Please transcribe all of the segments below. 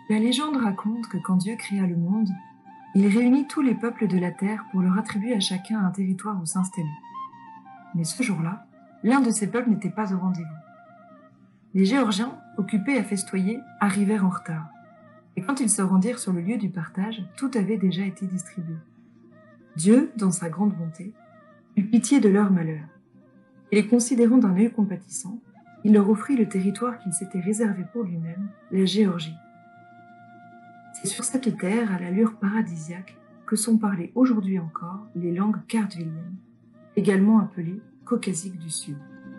La légende raconte que quand Dieu créa le monde, il réunit tous les peuples de la terre pour leur attribuer à chacun un territoire où s'installer. Mais ce jour-là, l'un de ces peuples n'était pas au rendez-vous. Les Géorgiens, occupés à festoyer, arrivèrent en retard. Et quand ils se rendirent sur le lieu du partage, tout avait déjà été distribué. Dieu, dans sa grande bonté, eut pitié de leur malheur. Et les considérant d'un œil compatissant, il leur offrit le territoire qu'il s'était réservé pour lui-même, la Géorgie. C'est sur cette terre, à l'allure paradisiaque, que sont parlées aujourd'hui encore les langues kartvéliennes, également appelées caucasiques du Sud.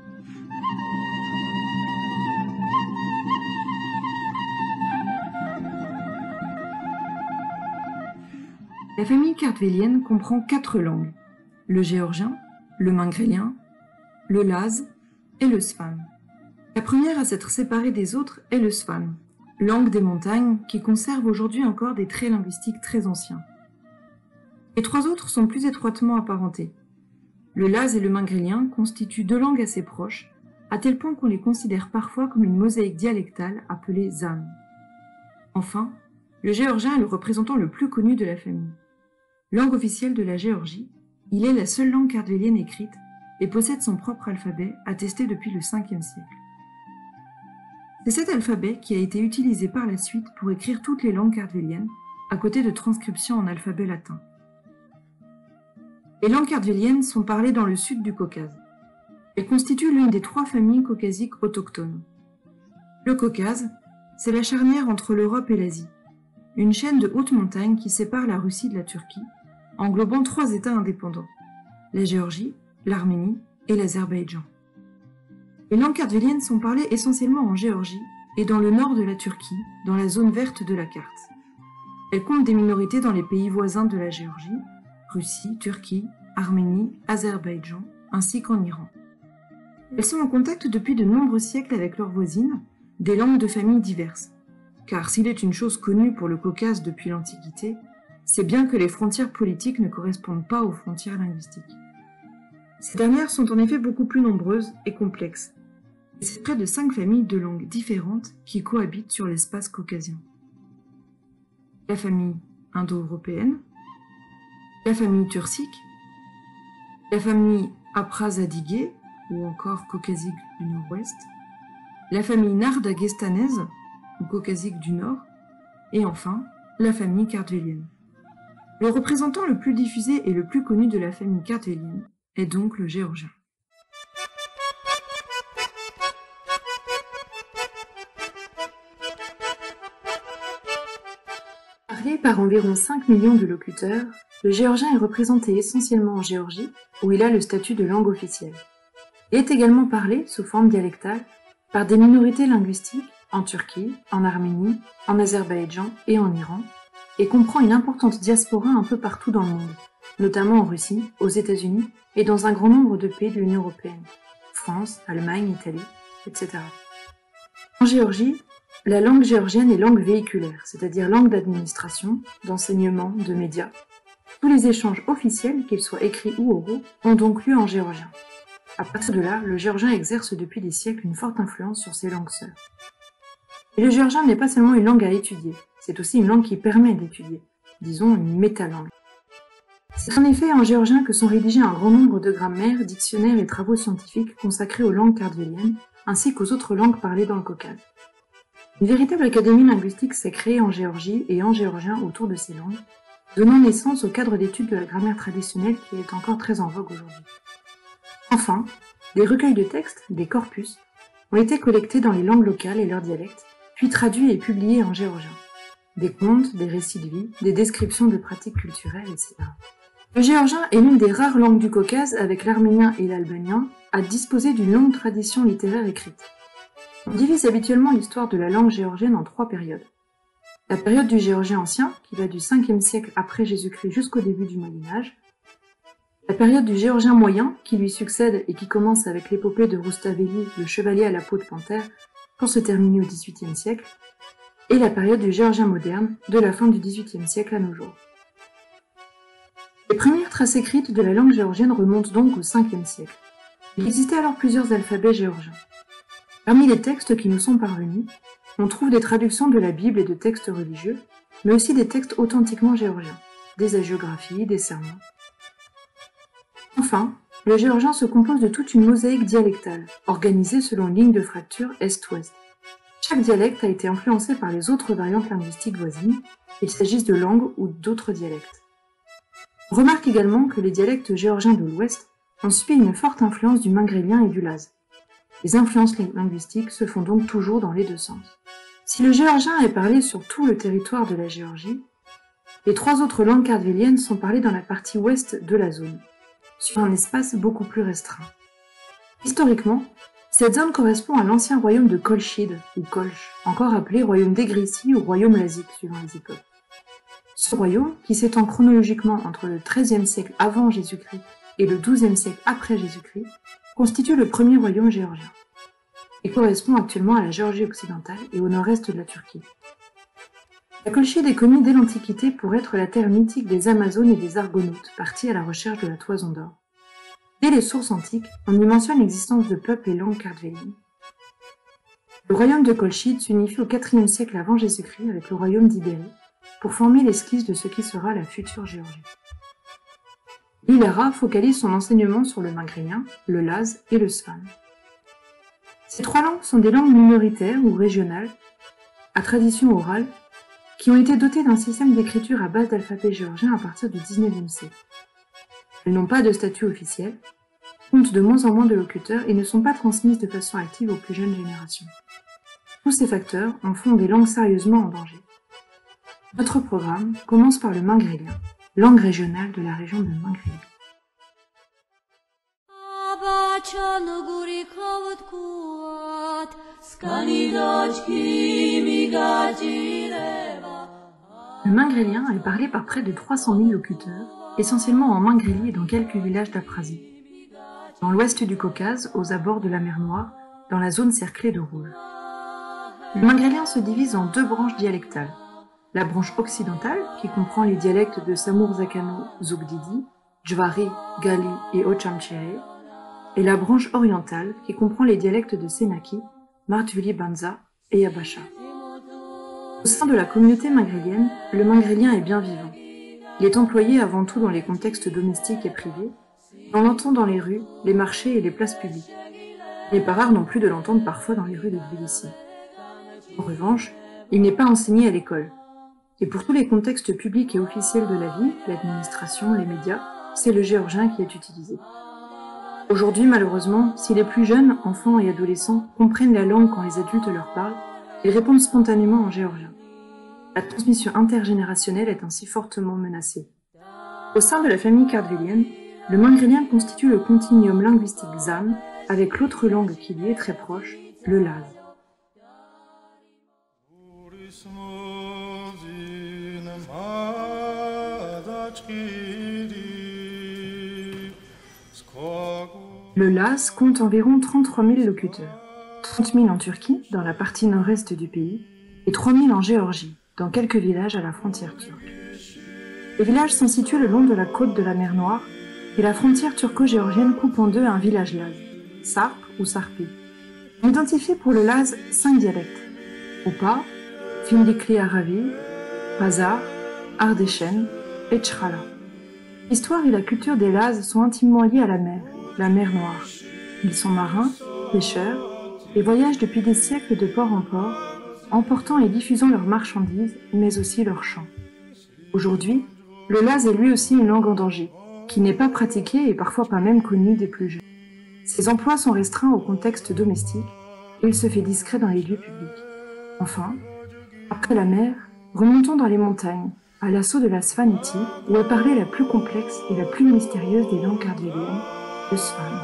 La famille kartvélienne comprend 4 langues, le géorgien, le mingrélien, le laz et le svan. La première à s'être séparée des autres est le svan, langue des montagnes qui conserve aujourd'hui encore des traits linguistiques très anciens. Les 3 autres sont plus étroitement apparentés. Le laz et le mingrélien constituent 2 langues assez proches, à tel point qu'on les considère parfois comme une mosaïque dialectale appelée zan. Enfin, le géorgien est le représentant le plus connu de la famille. Langue officielle de la Géorgie, il est la seule langue kartvélienne écrite et possède son propre alphabet attesté depuis le 5e siècle. C'est cet alphabet qui a été utilisé par la suite pour écrire toutes les langues kartvéliennes, à côté de transcriptions en alphabet latin. Les langues kartvéliennes sont parlées dans le sud du Caucase. Elles constituent l'une des 3 familles caucasiques autochtones. Le Caucase, c'est la charnière entre l'Europe et l'Asie, une chaîne de hautes montagnes qui sépare la Russie de la Turquie, englobant 3 États indépendants, la Géorgie, l'Arménie et l'Azerbaïdjan. Les langues kartvéliennes sont parlées essentiellement en Géorgie et dans le nord de la Turquie, dans la zone verte de la carte. Elles comptent des minorités dans les pays voisins de la Géorgie, Russie, Turquie, Arménie, Azerbaïdjan, ainsi qu'en Iran. Elles sont en contact depuis de nombreux siècles avec leurs voisines, des langues de familles diverses. Car s'il est une chose connue pour le Caucase depuis l'Antiquité, c'est bien que les frontières politiques ne correspondent pas aux frontières linguistiques. Ces dernières sont en effet beaucoup plus nombreuses et complexes. Et c'est près de 5 familles de langues différentes qui cohabitent sur l'espace caucasien. La famille indo-européenne, la famille turcique, la famille apraz-adyguée, ou encore caucasique du nord-ouest, la famille nard-dagestanaise, ou caucasique du nord, et enfin, la famille kartvélienne. Le représentant le plus diffusé et le plus connu de la famille kartvélienne est donc le géorgien. Parlé par environ 5 millions de locuteurs, le géorgien est représenté essentiellement en Géorgie, où il a le statut de langue officielle. Il est également parlé, sous forme dialectale, par des minorités linguistiques en Turquie, en Arménie, en Azerbaïdjan et en Iran, et comprend une importante diaspora un peu partout dans le monde, notamment en Russie, aux États-Unis et dans un grand nombre de pays de l'Union européenne, France, Allemagne, Italie, etc. En Géorgie, la langue géorgienne est langue véhiculaire, c'est-à-dire langue d'administration, d'enseignement, de médias. Tous les échanges officiels, qu'ils soient écrits ou oraux, ont donc lieu en géorgien. À partir de là, le géorgien exerce depuis des siècles une forte influence sur ses langues sœurs. Et le géorgien n'est pas seulement une langue à étudier, c'est aussi une langue qui permet d'étudier, disons une métalangue. C'est en effet en géorgien que sont rédigés un grand nombre de grammaires, dictionnaires et travaux scientifiques consacrés aux langues kartvéliennes, ainsi qu'aux autres langues parlées dans le Caucase. Une véritable académie linguistique s'est créée en Géorgie et en géorgien autour de ces langues, donnant naissance au cadre d'études de la grammaire traditionnelle qui est encore très en vogue aujourd'hui. Enfin, des recueils de textes, des corpus, ont été collectés dans les langues locales et leurs dialectes, puis traduits et publiés en géorgien. Des contes, des récits de vie, des descriptions de pratiques culturelles, etc. Le géorgien est l'une des rares langues du Caucase, avec l'arménien et l'albanien, à disposer d'une longue tradition littéraire écrite. On divise habituellement l'histoire de la langue géorgienne en 3 périodes. La période du géorgien ancien, qui va du 5e siècle après Jésus-Christ jusqu'au début du Moyen-Âge. La période du géorgien moyen, qui lui succède et qui commence avec l'épopée de Roustaveli, le chevalier à la peau de panthère, pour se terminer au XVIIIe siècle. Et la période du géorgien moderne, de la fin du XVIIIe siècle à nos jours. Les premières traces écrites de la langue géorgienne remontent donc au 5e siècle. Il existait alors plusieurs alphabets géorgiens. Parmi les textes qui nous sont parvenus, On trouve des traductions de la Bible et de textes religieux, mais aussi des textes authentiquement géorgiens, des hagiographies, des sermons. Enfin, le géorgien se compose de toute une mosaïque dialectale, organisée selon une ligne de fracture est-ouest. Chaque dialecte a été influencé par les autres variantes linguistiques voisines, qu'il s'agisse de langues ou d'autres dialectes. On remarque également que les dialectes géorgiens de l'Ouest ont subi une forte influence du mingrélien et du laz. Les influences linguistiques se font donc toujours dans les deux sens. Si le géorgien est parlé sur tout le territoire de la Géorgie, les trois autres langues kardvéliennes sont parlées dans la partie ouest de la zone, sur un espace beaucoup plus restreint. Historiquement, cette zone correspond à l'ancien royaume de Kolchid, ou Kolch, encore appelé royaume d'Égrissi ou royaume lazique suivant les époques. Ce royaume, qui s'étend chronologiquement entre le XIIIe siècle avant Jésus-Christ et le XIIe siècle après Jésus-Christ, constitue le premier royaume géorgien. Il correspond actuellement à la Géorgie occidentale et au nord-est de la Turquie. La Kolchide est connue dès l'Antiquité pour être la terre mythique des Amazones et des Argonautes, partis à la recherche de la toison d'or. Dès les sources antiques, on y mentionne l'existence de peuples et langues kardvéliennes. Le royaume de Kolchide s'unifie au IVe siècle avant Jésus-Christ avec le royaume d'Ibérie pour former l'esquisse de ce qui sera la future Géorgie. L'Ilera focalise son enseignement sur le mingrélien, le laz et le svan. Ces trois langues sont des langues minoritaires ou régionales, à tradition orale, qui ont été dotées d'un système d'écriture à base d'alphabet géorgien à partir du XIXe siècle. Elles n'ont pas de statut officiel, comptent de moins en moins de locuteurs et ne sont pas transmises de façon active aux plus jeunes générations. Tous ces facteurs en font des langues sérieusement en danger. Notre programme commence par le mingrélien, langue régionale de la région de Mingrélie. Le mingrélien est parlé par près de 300 000 locuteurs, essentiellement en Mingrélie et dans quelques villages d'Abkhazie. Dans l'ouest du Caucase, aux abords de la mer Noire, dans la zone cerclée de rouge. Le mingrélien se divise en deux branches dialectales. La branche occidentale, qui comprend les dialectes de Samur-Zakano-Zugdidi, Jvari, Gali et Ochamchéré, et la branche orientale, qui comprend les dialectes de Senaki, Martvili-Banza et Yabasha. Au sein de la communauté mingrélienne, le mingrélien est bien vivant. Il est employé avant tout dans les contextes domestiques et privés, et on l'entend dans les rues, les marchés et les places publiques. Il n'est pas rare non plus de l'entendre parfois dans les rues de Tbilissi. En revanche, il n'est pas enseigné à l'école. Et pour tous les contextes publics et officiels de la vie, l'administration, les médias, c'est le géorgien qui est utilisé. Aujourd'hui, malheureusement, si les plus jeunes, enfants et adolescents, comprennent la langue quand les adultes leur parlent, ils répondent spontanément en géorgien. La transmission intergénérationnelle est ainsi fortement menacée. Au sein de la famille kardvélienne, le mingrélien constitue le continuum linguistique ZAM avec l'autre langue qui lui est très proche, le laz. Le laz compte environ 33 000 locuteurs, 30 000 en Turquie, dans la partie nord-est du pays, et 3 000 en Géorgie, dans quelques villages à la frontière turque. Les villages sont situés le long de la côte de la mer Noire, et la frontière turco-géorgienne coupe en deux un village laz, Sarp ou Sarpi. On identifie pour le laz 5 dialectes: Opa, Findikli Aravi, Pazar, Ardéchen et Tchrala. L'histoire et la culture des Lazes sont intimement liées à la mer Noire. Ils sont marins, pêcheurs, et voyagent depuis des siècles de port en port, emportant et diffusant leurs marchandises, mais aussi leurs chants. Aujourd'hui, le laz est lui aussi une langue en danger, qui n'est pas pratiquée et parfois pas même connue des plus jeunes. Ses emplois sont restreints au contexte domestique, et il se fait discret dans les lieux publics. Enfin, après la mer, remontons dans les montagnes, à l'assaut de la Svaneti, où est parlée la plus complexe et la plus mystérieuse des langues kardvéliennes, le svan.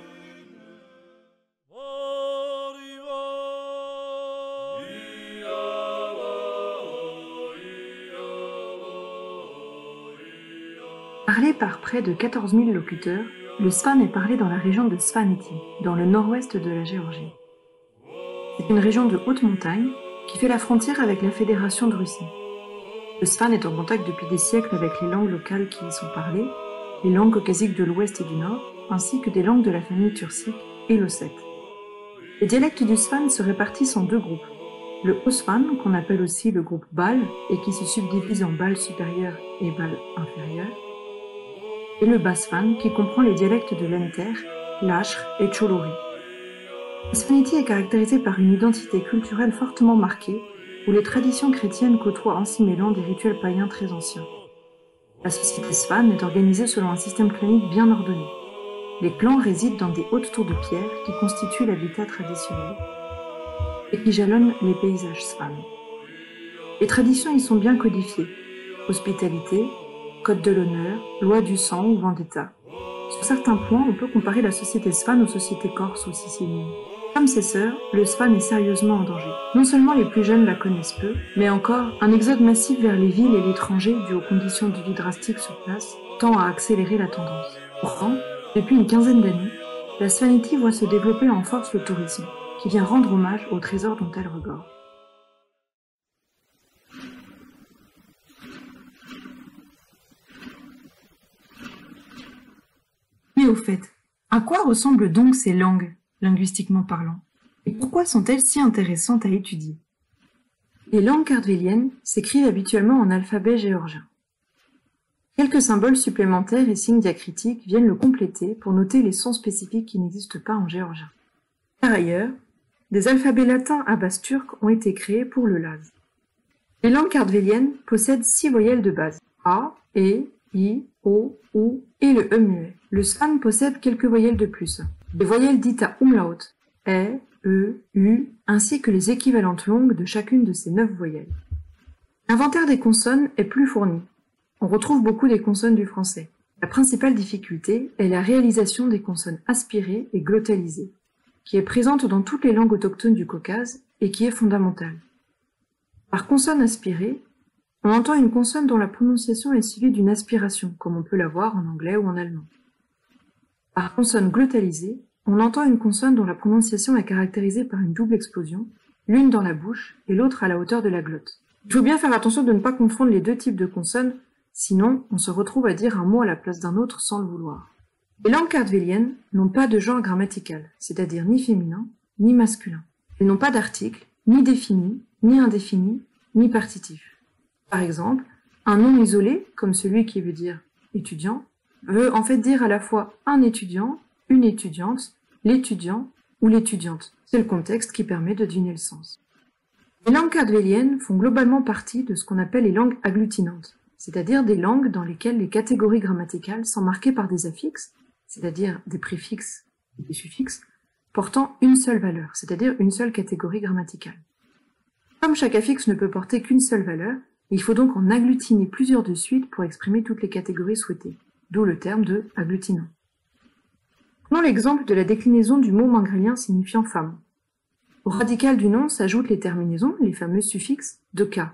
Parlé par près de 14 000 locuteurs, le svan est parlé dans la région de Svaneti, dans le nord-ouest de la Géorgie. C'est une région de haute montagne qui fait la frontière avec la Fédération de Russie. Le svan est en contact depuis des siècles avec les langues locales qui y sont parlées, les langues caucasiques de l'ouest et du nord, ainsi que des langues de la famille turcique et l'ossète. Les dialectes du svan se répartissent en deux groupes, le haut-svan, qu'on appelle aussi le groupe bâle et qui se subdivise en bâle supérieur et bâle inférieur, et le bas-svan qui comprend les dialectes de l'Enter, l'Ashre et Cholori. La svanité est caractérisée par une identité culturelle fortement marquée, où les traditions chrétiennes côtoient en s'y mêlant des rituels païens très anciens. La société svan est organisée selon un système clanique bien ordonné. Les clans résident dans des hautes tours de pierre qui constituent l'habitat traditionnel et qui jalonnent les paysages svan. Les traditions y sont bien codifiées. Hospitalité, code de l'honneur, loi du sang ou vendetta. Sur certains points, on peut comparer la société svan aux sociétés corses ou siciliennes. Comme ses sœurs, le svan est sérieusement en danger. Non seulement les plus jeunes la connaissent peu, mais encore, un exode massif vers les villes et l'étranger dû aux conditions de vie drastiques sur place tend à accélérer la tendance. Pourtant, depuis une quinzaine d'années, la Svanity voit se développer en force le tourisme, qui vient rendre hommage aux trésors dont elle regorge. Mais au fait, à quoi ressemblent donc ces langues, linguistiquement parlant, et pourquoi sont-elles si intéressantes à étudier? Les langues kartvéliennes s'écrivent habituellement en alphabet géorgien. Quelques symboles supplémentaires et signes diacritiques viennent le compléter pour noter les sons spécifiques qui n'existent pas en géorgien. Par ailleurs, des alphabets latins à base turque ont été créés pour le laz. Les langues kartvéliennes possèdent 6 voyelles de base: A, E, I, O, U et le E muet. Le svan possède quelques voyelles de plus. Les voyelles dites à umlaut, E, E, U, ainsi que les équivalentes longues de chacune de ces 9 voyelles. L'inventaire des consonnes est plus fourni. On retrouve beaucoup des consonnes du français. La principale difficulté est la réalisation des consonnes aspirées et glottalisées, qui est présente dans toutes les langues autochtones du Caucase et qui est fondamentale. Par consonne aspirée, on entend une consonne dont la prononciation est suivie d'une aspiration, comme on peut l'avoir en anglais ou en allemand. Par consonne glottalisée, on entend une consonne dont la prononciation est caractérisée par une double explosion, l'une dans la bouche et l'autre à la hauteur de la glotte. Il faut bien faire attention de ne pas confondre les deux types de consonnes, sinon on se retrouve à dire un mot à la place d'un autre sans le vouloir. Les langues kartvéliennes n'ont pas de genre grammatical, c'est-à-dire ni féminin, ni masculin. Elles n'ont pas d'article, ni défini, ni indéfini, ni partitif. Par exemple, un nom isolé, comme celui qui veut dire étudiant, veut en fait dire à la fois un étudiant, une étudiante, l'étudiant ou l'étudiante. C'est le contexte qui permet de deviner le sens. Les langues kartvéliennes font globalement partie de ce qu'on appelle les langues agglutinantes, c'est-à-dire des langues dans lesquelles les catégories grammaticales sont marquées par des affixes, c'est-à-dire des préfixes et des suffixes, portant une seule valeur, c'est-à-dire une seule catégorie grammaticale. Comme chaque affixe ne peut porter qu'une seule valeur, il faut donc en agglutiner plusieurs de suite pour exprimer toutes les catégories souhaitées, d'où le terme de agglutinant. Prenons l'exemple de la déclinaison du mot mangrélien signifiant femme. Au radical du nom s'ajoutent les terminaisons, les fameux suffixes de ka.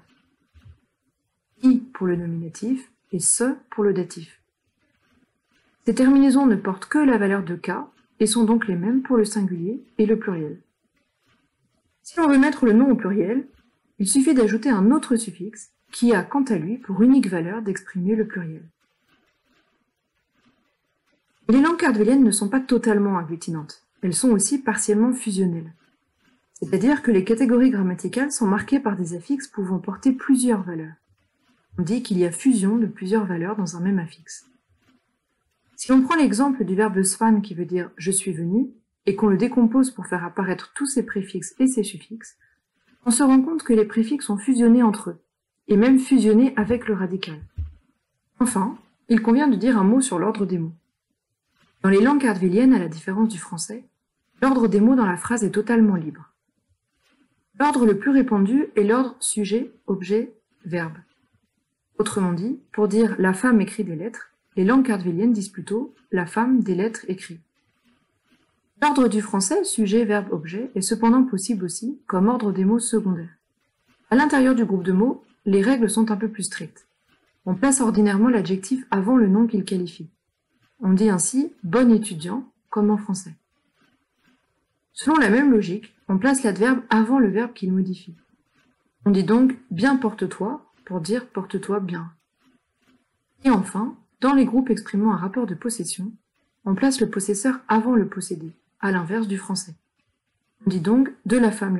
I pour le nominatif et se pour le datif. Ces terminaisons ne portent que la valeur de ka et sont donc les mêmes pour le singulier et le pluriel. Si l'on veut mettre le nom au pluriel, il suffit d'ajouter un autre suffixe qui a quant à lui pour unique valeur d'exprimer le pluriel. Les langues kartvéliennes ne sont pas totalement agglutinantes, elles sont aussi partiellement fusionnelles. C'est-à-dire que les catégories grammaticales sont marquées par des affixes pouvant porter plusieurs valeurs. On dit qu'il y a fusion de plusieurs valeurs dans un même affixe. Si l'on prend l'exemple du verbe svan qui veut dire « je suis venu » et qu'on le décompose pour faire apparaître tous ses préfixes et ses suffixes, on se rend compte que les préfixes sont fusionnés entre eux, et même fusionnés avec le radical. Enfin, il convient de dire un mot sur l'ordre des mots. Dans les langues kartvéliennes, à la différence du français, l'ordre des mots dans la phrase est totalement libre. L'ordre le plus répandu est l'ordre sujet, objet, verbe. Autrement dit, pour dire « la femme écrit des lettres », les langues kartvéliennes disent plutôt « la femme des lettres écrit ». L'ordre du français, sujet, verbe, objet, est cependant possible aussi comme ordre des mots secondaires. À l'intérieur du groupe de mots, les règles sont un peu plus strictes. On place ordinairement l'adjectif avant le nom qu'il qualifie. On dit ainsi « bon étudiant » comme en français. Selon la même logique, on place l'adverbe avant le verbe qu'il modifie. On dit donc « bien porte-toi » pour dire « porte-toi bien ». Et enfin, dans les groupes exprimant un rapport de possession, on place le possesseur avant le possédé, à l'inverse du français. On dit donc « de la femme la maison »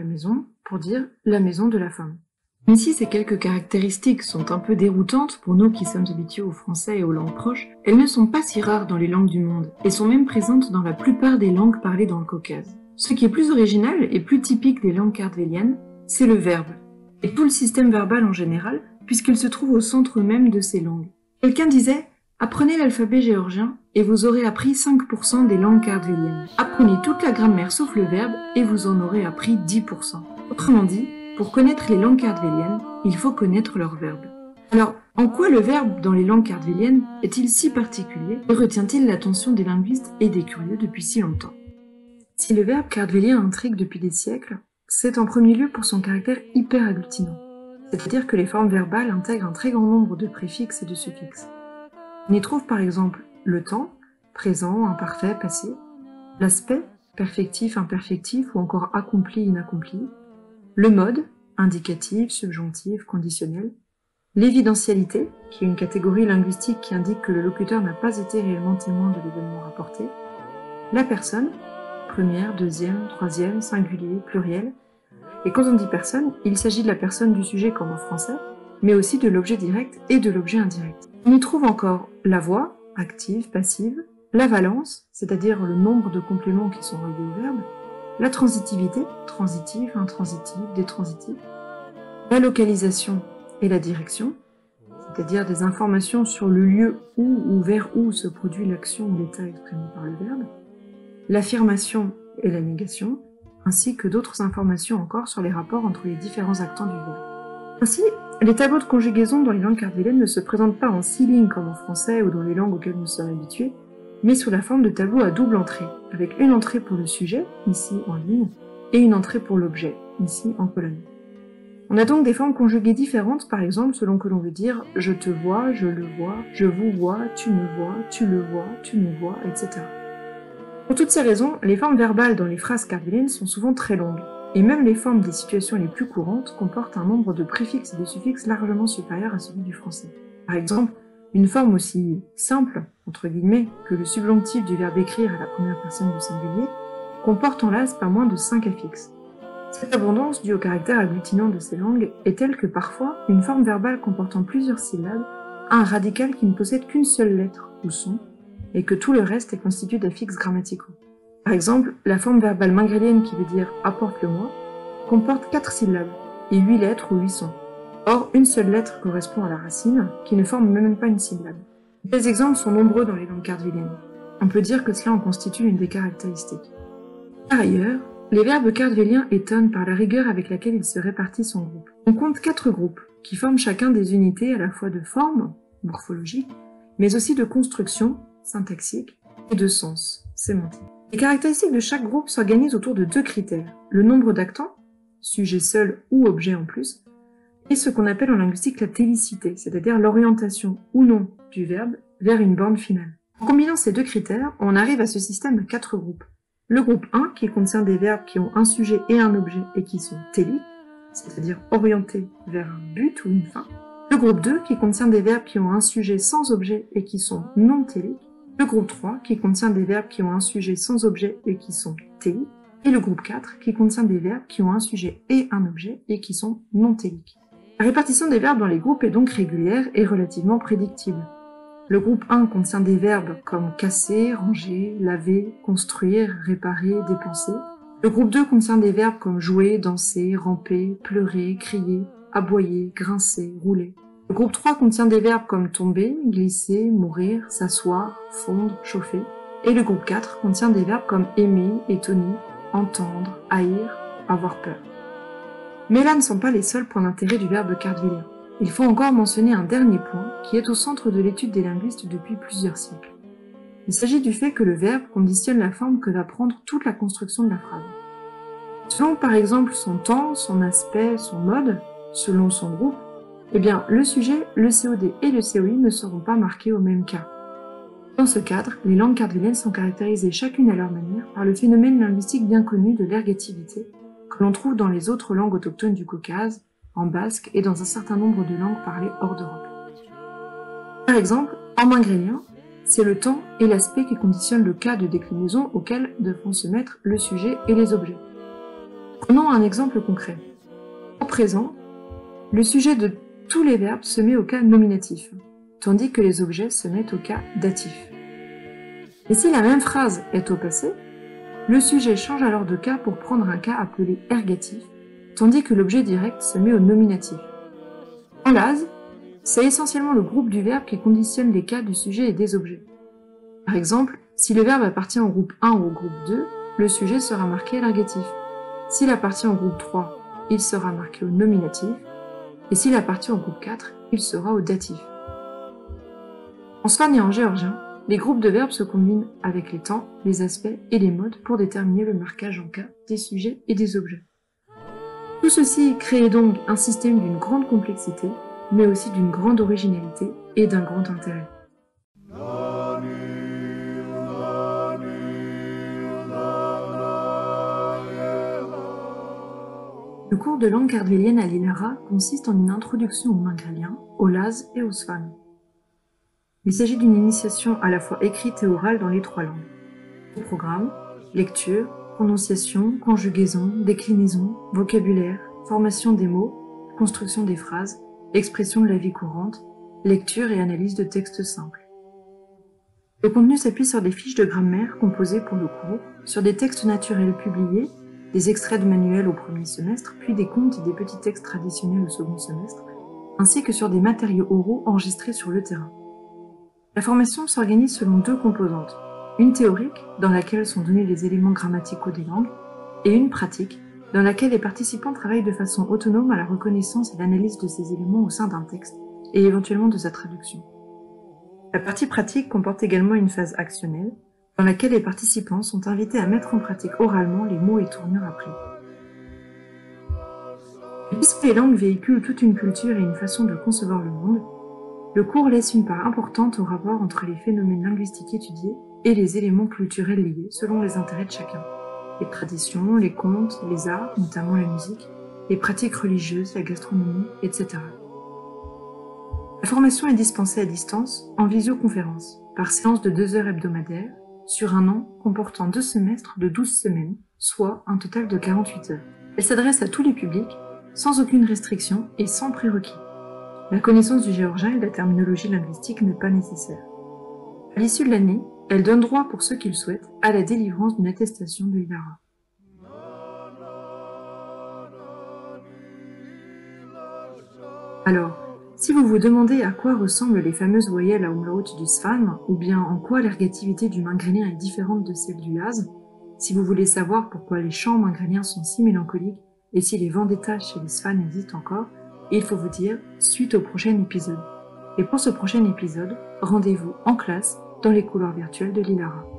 pour dire la maison de la femme. Même si ces quelques caractéristiques sont un peu déroutantes pour nous qui sommes habitués au français et aux langues proches, elles ne sont pas si rares dans les langues du monde et sont même présentes dans la plupart des langues parlées dans le Caucase. Ce qui est plus original et plus typique des langues kartvéliennes, c'est le verbe, et tout le système verbal en général, puisqu'il se trouve au centre même de ces langues. Quelqu'un disait « Apprenez l'alphabet géorgien et vous aurez appris 5% des langues kartvéliennes. Apprenez toute la grammaire sauf le verbe et vous en aurez appris 10%. » Autrement dit, pour connaître les langues kartvéliennes, il faut connaître leur verbe. Alors, en quoi le verbe dans les langues kartvéliennes est-il si particulier et retient-il l'attention des linguistes et des curieux depuis si longtemps? Si le verbe kartvélien intrigue depuis des siècles, c'est en premier lieu pour son caractère hyper agglutinant, c'est-à-dire que les formes verbales intègrent un très grand nombre de préfixes et de suffixes. On y trouve par exemple le temps, présent, imparfait, passé, l'aspect, perfectif, imperfectif ou encore accompli, inaccompli, le mode, indicatif, subjonctif, conditionnel, l'évidentialité, qui est une catégorie linguistique qui indique que le locuteur n'a pas été réellement témoin de l'événement rapporté, la personne, première, deuxième, troisième, singulier, pluriel. Et quand on dit personne, il s'agit de la personne du sujet comme en français, mais aussi de l'objet direct et de l'objet indirect. On y trouve encore la voix, active, passive, la valence, c'est-à-dire le nombre de compléments qui sont reliés au verbe, la transitivité, transitif, intransitif, détransitif, la localisation et la direction, c'est-à-dire des informations sur le lieu où ou vers où se produit l'action ou l'état exprimé par le verbe, l'affirmation et la négation, ainsi que d'autres informations encore sur les rapports entre les différents actants du verbe. Ainsi, les tableaux de conjugaison dans les langues kartvéliennes ne se présentent pas en 6 lignes comme en français ou dans les langues auxquelles nous sommes habitués, mais sous la forme de tableaux à double entrée, avec une entrée pour le sujet, ici en ligne, et une entrée pour l'objet, ici en colonne. On a donc des formes conjuguées différentes, par exemple, selon que l'on veut dire « je te vois »,« je le vois »,« je vous vois »,« tu me vois »,« tu le vois »,« tu nous vois », etc. Pour toutes ces raisons, les formes verbales dans les phrases kartvéliennes sont souvent très longues, et même les formes des situations les plus courantes comportent un nombre de préfixes et de suffixes largement supérieur à celui du français. Par exemple, une forme aussi simple, entre guillemets, que le subjonctif du verbe écrire à la première personne du singulier, comporte en las pas moins de 5 affixes. Cette abondance, due au caractère agglutinant de ces langues, est telle que parfois, une forme verbale comportant plusieurs syllabes a un radical qui ne possède qu'une seule lettre ou son, et que tout le reste est constitué d'affixes grammaticaux. Par exemple, la forme verbale mingrélienne qui veut dire « apporte-le-moi » comporte 4 syllabes et 8 lettres ou 8 sons. Or, une seule lettre correspond à la racine, qui ne forme même pas une syllabe. Les exemples sont nombreux dans les langues kartvéliennes. On peut dire que cela en constitue une des caractéristiques. Par ailleurs, les verbes kartvéliens étonnent par la rigueur avec laquelle ils se répartissent en groupes. On compte 4 groupes, qui forment chacun des unités à la fois de forme, morphologique, mais aussi de construction, syntaxique, et de sens, sémantique. Les caractéristiques de chaque groupe s'organisent autour de 2 critères, le nombre d'actants, sujet seul ou objet en plus, et ce qu'on appelle en linguistique la télicité, c'est-à-dire l'orientation ou non du verbe vers une borne finale. En combinant ces 2 critères, on arrive à ce système de 4 groupes. Le groupe 1, qui concerne des verbes qui ont un sujet et un objet et qui sont téliques, c'est-à-dire orientés vers un but ou une fin. Le groupe 2, qui concerne des verbes qui ont un sujet sans objet et qui sont non téliques. Le groupe 3, qui contient des verbes qui ont un sujet sans objet et qui sont téliques. Et le groupe 4, qui contient des verbes qui ont un sujet et un objet et qui sont non téliques. La répartition des verbes dans les groupes est donc régulière et relativement prédictible. Le groupe 1 contient des verbes comme casser, ranger, laver, construire, réparer, dépenser. Le groupe 2 contient des verbes comme jouer, danser, ramper, pleurer, crier, aboyer, grincer, rouler. Le groupe 3 contient des verbes comme tomber, glisser, mourir, s'asseoir, fondre, chauffer. Et le groupe 4 contient des verbes comme aimer, étonner, entendre, haïr, avoir peur. Mais là ne sont pas les seuls points d'intérêt du verbe kartvélien. Il faut encore mentionner un dernier point qui est au centre de l'étude des linguistes depuis plusieurs siècles. Il s'agit du fait que le verbe conditionne la forme que va prendre toute la construction de la phrase. Selon par exemple son temps, son aspect, son mode, selon son groupe, eh bien le sujet, le COD et le COI ne seront pas marqués au même cas. Dans ce cadre, les langues kartvéliennes sont caractérisées chacune à leur manière par le phénomène linguistique bien connu de l'ergativité, que l'on trouve dans les autres langues autochtones du Caucase, en basque et dans un certain nombre de langues parlées hors d'Europe. Par exemple, en mingrélien, c'est le temps et l'aspect qui conditionnent le cas de déclinaison auquel devront se mettre le sujet et les objets. Prenons un exemple concret. Au présent, le sujet de tous les verbes se met au cas nominatif, tandis que les objets se mettent au cas datif. Et si la même phrase est au passé, le sujet change alors de cas pour prendre un cas appelé ergatif, tandis que l'objet direct se met au nominatif. En lase, c'est essentiellement le groupe du verbe qui conditionne les cas du sujet et des objets. Par exemple, si le verbe appartient au groupe 1 ou au groupe 2, le sujet sera marqué à l'ergatif. S'il appartient au groupe 3, il sera marqué au nominatif, et s'il appartient au groupe 4, il sera au datif. En svan et en géorgien, les groupes de verbes se combinent avec les temps, les aspects et les modes pour déterminer le marquage en cas des sujets et des objets. Tout ceci crée donc un système d'une grande complexité, mais aussi d'une grande originalité et d'un grand intérêt. Le cours de langue kartvélienne à l'ILARA consiste en une introduction au mingrélien, au lase et au svan. Il s'agit d'une initiation à la fois écrite et orale dans les 3 langues. Au programme, lecture, prononciation, conjugaison, déclinaison, vocabulaire, formation des mots, construction des phrases, expression de la vie courante, lecture et analyse de textes simples. Le contenu s'appuie sur des fiches de grammaire composées pour le cours, sur des textes naturels publiés, des extraits de manuels au premier semestre, puis des contes et des petits textes traditionnels au second semestre, ainsi que sur des matériaux oraux enregistrés sur le terrain. La formation s'organise selon 2 composantes, une théorique, dans laquelle sont donnés les éléments grammaticaux des langues, et une pratique, dans laquelle les participants travaillent de façon autonome à la reconnaissance et l'analyse de ces éléments au sein d'un texte, et éventuellement de sa traduction. La partie pratique comporte également une phase actionnelle, dans laquelle les participants sont invités à mettre en pratique oralement les mots et tournures appris. Puisque les langues véhiculent toute une culture et une façon de concevoir le monde, le cours laisse une part importante au rapport entre les phénomènes linguistiques étudiés et les éléments culturels liés selon les intérêts de chacun. Les traditions, les contes, les arts, notamment la musique, les pratiques religieuses, la gastronomie, etc. La formation est dispensée à distance, en visioconférence, par séance de 2 heures hebdomadaires, sur un an comportant 2 semestres de 12 semaines, soit un total de 48 heures. Elle s'adresse à tous les publics, sans aucune restriction et sans prérequis. La connaissance du géorgien et de la terminologie linguistique n'est pas nécessaire. À l'issue de l'année, elle donne droit, pour ceux qui le souhaitent, à la délivrance d'une attestation de l'ILARA. Alors, si vous vous demandez à quoi ressemblent les fameuses voyelles à umlaut du svan, ou bien en quoi l'ergativité du mingrélien est différente de celle du lase, si vous voulez savoir pourquoi les chants mingréliens sont si mélancoliques et si les vendettas chez les svans existent encore, il faut vous dire suite au prochain épisode. Et pour ce prochain épisode, rendez-vous en classe dans les couloirs virtuels de l'ILARA.